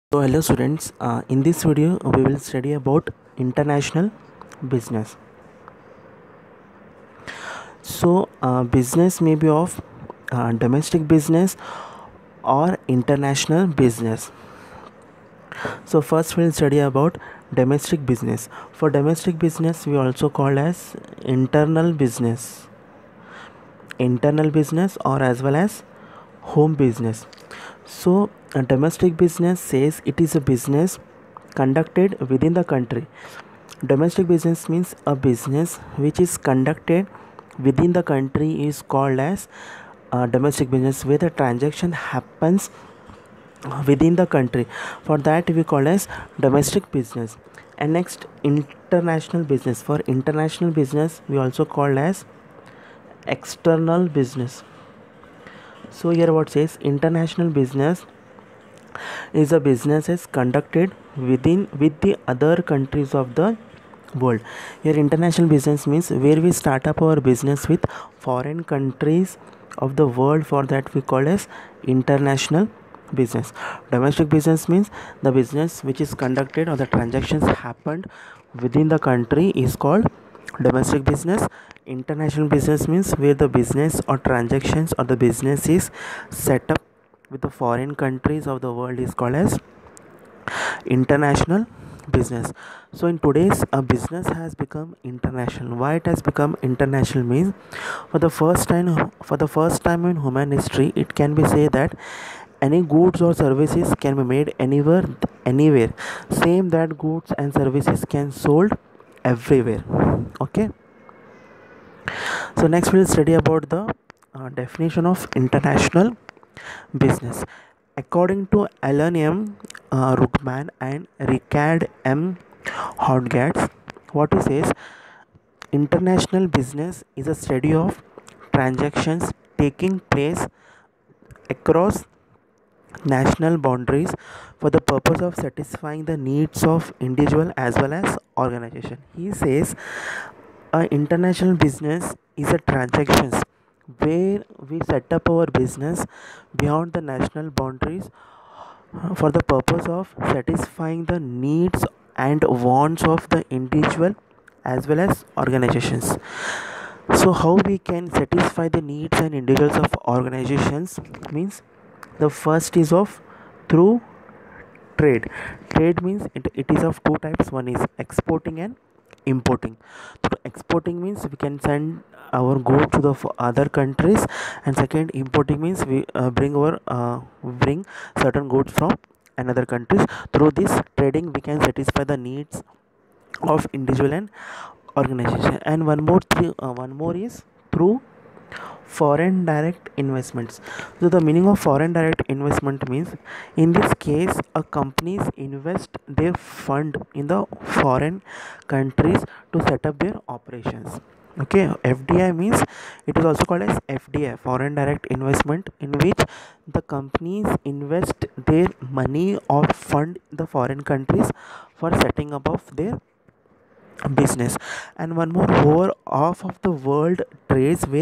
So hello students, in this video we will study about international business. Business may be of domestic business or international business. So first we will study about domestic business. For domestic business we also call as internal business or as well as home business. So a domestic business says it is a business conducted within the country. Domestic business means a business which is conducted within the country is called as domestic business, where the transaction happens within the country. For that we call as domestic business. And next, international business. For international business we also call as external business. So here what says, international business is a business is conducted with the other countries of the world. Here international business means where we start up our business with foreign countries of the world. For that we call as international business. Domestic business means the business which is conducted or the transactions happened within the country is called domestic business. International business means where the business or transactions or the business is set up with the foreign countries of the world is called as international business. So in today's business has become international. Why it has become international means for the first time in human history, it can be said that any goods or services can be made anywhere. Same that goods and services can sold everywhere. Okay. So next we'll study about the definition of international business. According to Alan M. Ruckman and Ricard M. Hodgatz, what he says, international business is a study of transactions taking place across national boundaries for the purpose of satisfying the needs of individual as well as organization. He says international business is a transactions where we set up our business beyond the national boundaries for the purpose of satisfying the needs and wants of the individual as well as organizations. So how we can satisfy the needs and individuals of organizations means the first is of through trade means it is of two types. One is exporting and importing. So exporting means we can send our goods to the other countries, and second, importing means we bring certain goods from another countries. Through this trading we can satisfy the needs of individual and organization. And one more is through foreign direct investments. So the meaning of foreign direct investment means in this case a companies invest their fund in the foreign countries to set up their operations. Okay, FDI means it is also called as FDI, foreign direct investment, in which the companies invest their money or fund in the foreign countries for setting up of their business. And one more, over half of the world trades where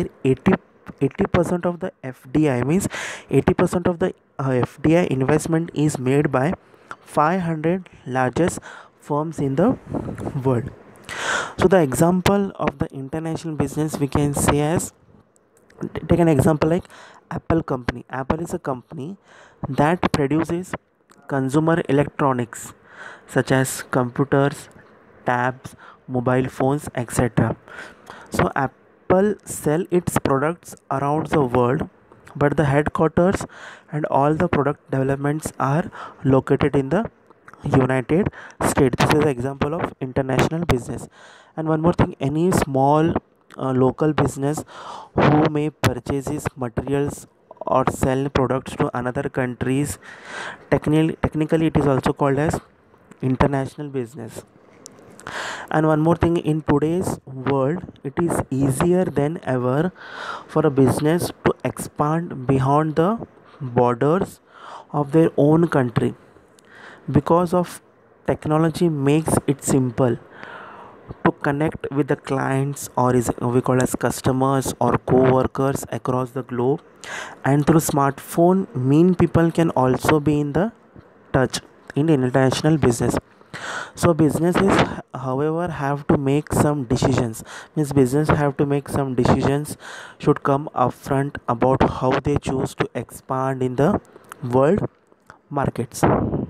80% of the FDI means 80% of the FDI investment is made by 500 largest firms in the world. So the example of the international business we can say as, take an example like Apple company. Apple is a company that produces consumer electronics such as computers, tabs, mobile phones, etc. So Apple sell its products around the world, but the headquarters and all the product developments are located in the United States. This is an example of international business. And one more thing, any small local business who may purchases materials or sell products to another countries, technically it is also called as international business. And one more thing, in today's world it is easier than ever for a business to expand beyond the borders of their own country, because of technology makes it simple to connect with the clients, or is we call as customers or co-workers across the globe. And through smartphone mean people can also be in the touch in international business. So businesses however have to make some decisions, means business have to make some decisions, should come upfront about how they choose to expand in the world markets.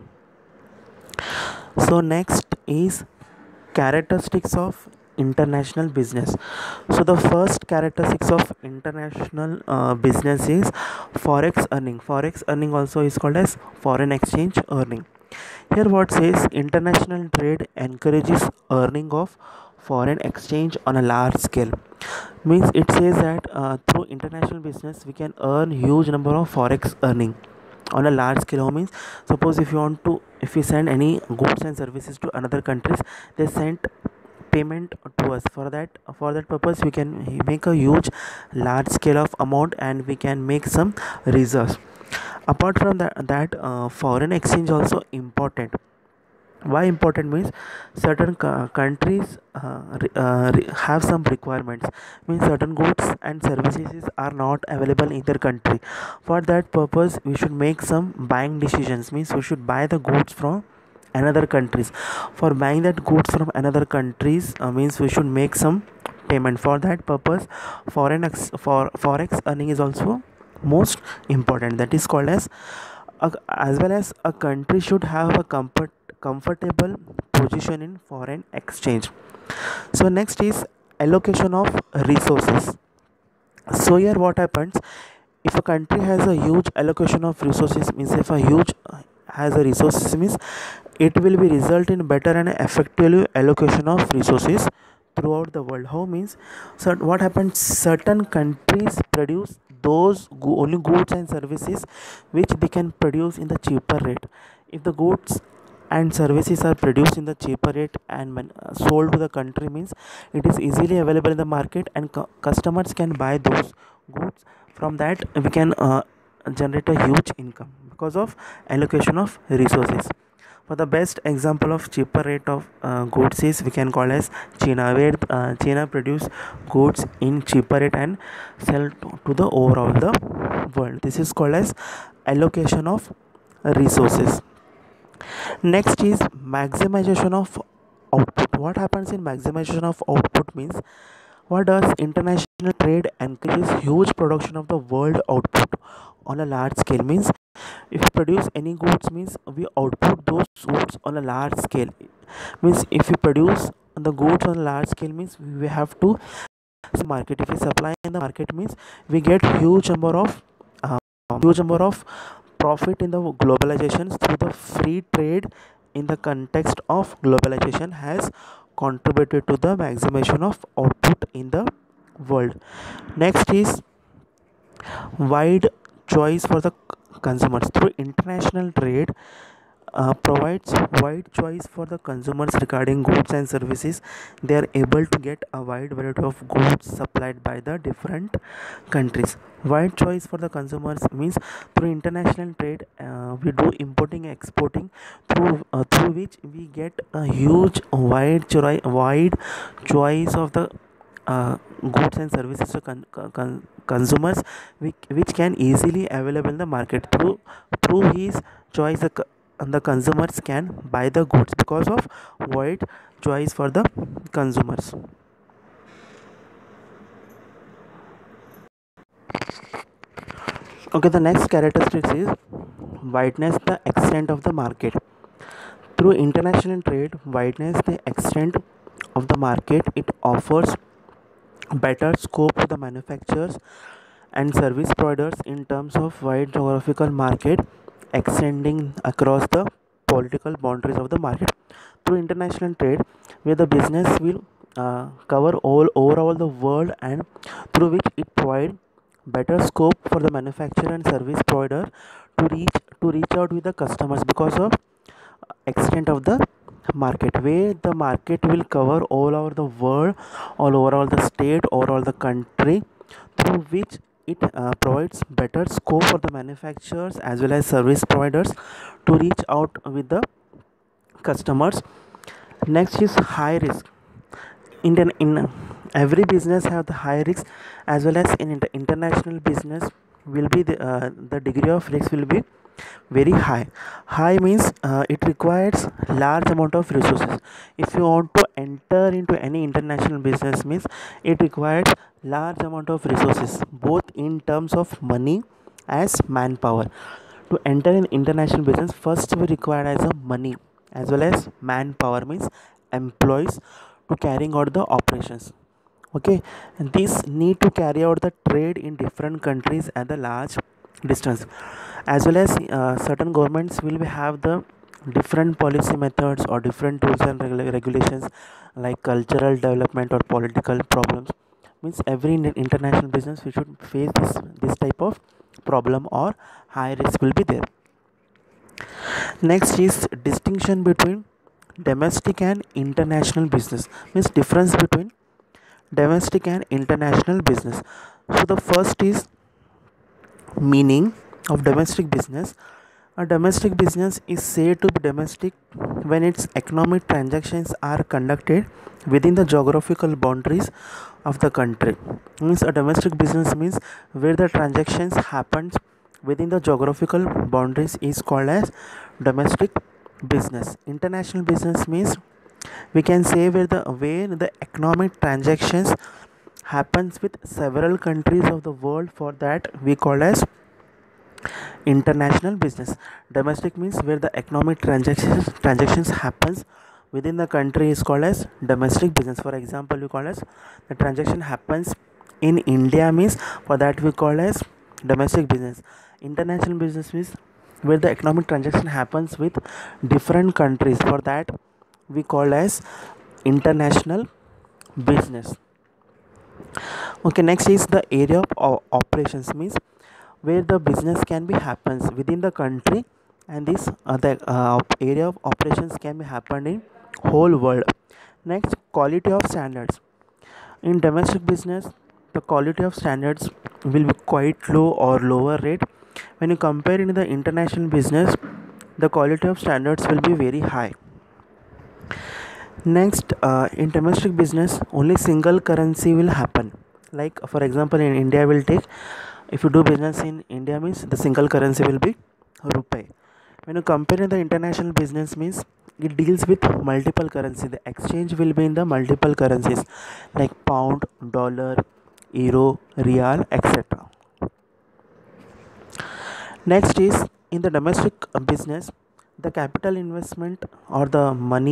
So next is characteristics of international business. So the first characteristics of international business is forex earning. Forex earning also is called as foreign exchange earning. Here what says, international trade encourages earning of foreign exchange on a large scale. Means it says that through international business we can earn huge number of forex earning on a large scale. How means, suppose if we send any goods and services to another countries, they send payment to us. For that purpose we can make a huge large scale of amount and we can make some reserves. Apart from that, foreign exchange also important. Why important means, certain countries have some requirements, means certain goods and services are not available in their country. For that purpose we should make some buying decisions, means we should buy the goods from another countries. For buying that goods from another countries, means we should make some payment. For that purpose for forex earning is also most important. That is called as well as a country should have a comfortable position in foreign exchange. So next is allocation of resources. So here what happens, if a country has a huge allocation of resources, means if a huge has a resources, means it will be result in better and effective allocation of resources throughout the world. How means, so what happens, certain countries produce those only goods and services which they can produce in the cheaper rate. If the goods and services are produced in the cheaper rate and sold to the country, means it is easily available in the market and customers can buy those goods. From that we can generate a huge income because of allocation of resources. For the best example of cheaper rate of goods is we can call as China, where China produce goods in cheaper rate and sell to the overall the world. This is called as allocation of resources. Next is maximization of output. What happens in maximization of output means, what does international trade encourages huge production of the world output on a large scale. Means if we produce any goods, means we output those goods on a large scale. Means if we produce the goods on a large scale, means we have to market. If we supply in the market, means we get huge number of profit in the globalizations through the free trade. In the context of globalization has contributed to the maximization of output in the world. Next is wide choice for the consumers. Through international trade provides wide choice for the consumers regarding goods and services. They are able to get a wide variety of goods supplied by the different countries. Wide choice for the consumers means, through international trade we do importing exporting, through which we get a huge wide choice of the goods and services to consumers, which can easily available in the market. Through his choice the consumers can buy the goods because of wide choice for the consumers. Okay, the next characteristics is wideness the extent of the market. Through international trade, wideness the extent of the market. It offers better scope to the manufacturers and service providers in terms of wide geographical market extending across the political boundaries of the market. Through international trade, where the business will cover all overall the world, and through which it provide better scope for the manufacturer and service provider to reach out with the customers because of extent of the market, where the market will cover all over the world, all overall the state, overall the country, through which it provides better scope for the manufacturers as well as service providers to reach out with the customers. Next is high risk. In every business have the high risk, as well as in international business will be the degree of risk will be very high. High means it requires large amount of resources. If you want to enter into any international business means it requires large amount of resources, both in terms of money as manpower. To enter in international business, first we require as a money as well as manpower, means employees to carrying out the operations. Okay, and these need to carry out the trade in different countries at the large distance, as well as certain governments will have the different policy methods or different tools and regulations, like cultural development or political problems. Means every international business we should face this type of problem or high risk will be there. Next is distinction between domestic and international business, means difference between domestic and international business. So the first is meaning of domestic business. A domestic business is said to be domestic when its economic transactions are conducted within the geographical boundaries of the country. Means a domestic business means where the transactions happens within the geographical boundaries is called as domestic business. International business means we can say where the economic transactions happens with several countries of the world, for that we call as international business. Domestic means where the economic transactions happens within the country is called as domestic business. For example, we call as the transaction happens in India, means for that we call as domestic business. International business means where the economic transaction happens with different countries, for that we call as international business. Okay, next is the area of operations, means where the business can be happens within the country, and this area of operations can be happened in whole world. Next, quality of standards. In domestic business, the quality of standards will be quite low or lower rate. When you compare in the international business, the quality of standards will be very high. Next, in domestic business, only single currency will happen. Like for example, in India, will take, if you do business in India means the single currency will be rupee. When you compare the international business means it deals with multiple currency. The exchange will be in the multiple currencies like pound, dollar, euro, real, etc. Next is in the domestic business, the capital investment or the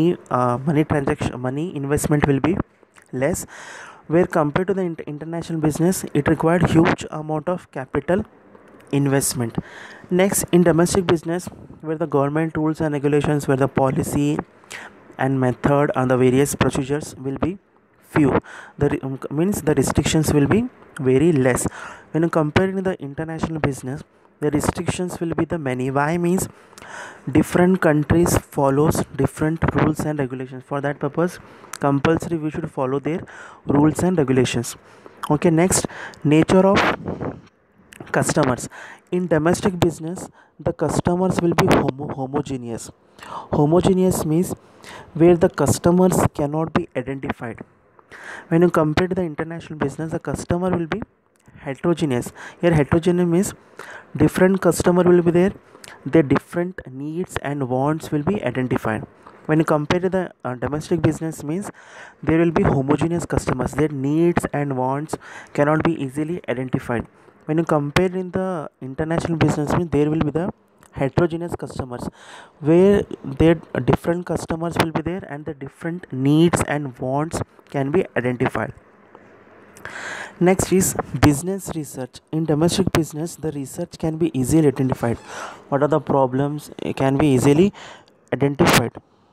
money investment will be less, where compared to the international business it required huge amount of capital investment. Next, in domestic business, where the government rules and regulations, where the policy and method and the various procedures will be few, means the restrictions will be very less. When you compare in the international business, the restrictions will be the many. Why? Means different countries follows different rules and regulations. For that purpose, compulsory we should follow their rules and regulations. Okay, next, nature of customers. In domestic business, the customers will be homogeneous. Homogeneous means where the customers cannot be identified. When you compare to the international business, the customer will be heterogeneous. Here heterogeneous means different customer will be there, their different needs and wants will be identified. When you compare to the domestic business means there will be homogeneous customers, their needs and wants cannot be easily identified. When you compare in the international business means there will be the heterogeneous customers, where their different customers will be there and the different needs and wants can be identified. Next is business research. In domestic business, the research can be easily identified. What are the problems can be easily identified.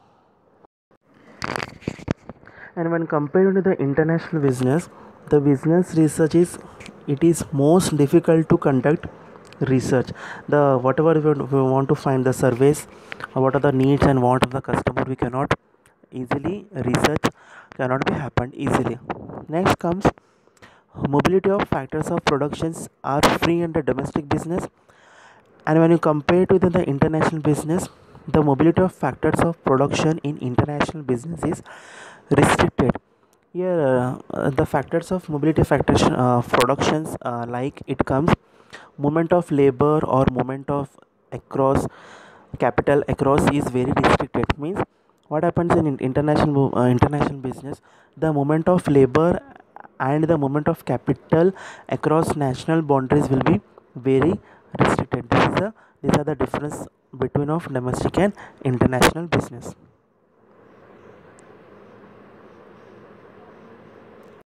And when compared to the international business, the business research is, it is most difficult to conduct research. The whatever we want to find the surveys, what are the needs and wants of the customer, we cannot easily research, cannot be happened easily. Next comes mobility of factors of productions are free in the domestic business, and when you compare to the international business, the mobility of factors of production in international business is restricted. Here the factors of mobility factors productions, like it comes moment of labor or moment of across capital across is very restricted. Means what happens in international business, the movement of labor and the movement of capital across national boundaries will be very restricted. These are the difference between of domestic and international business.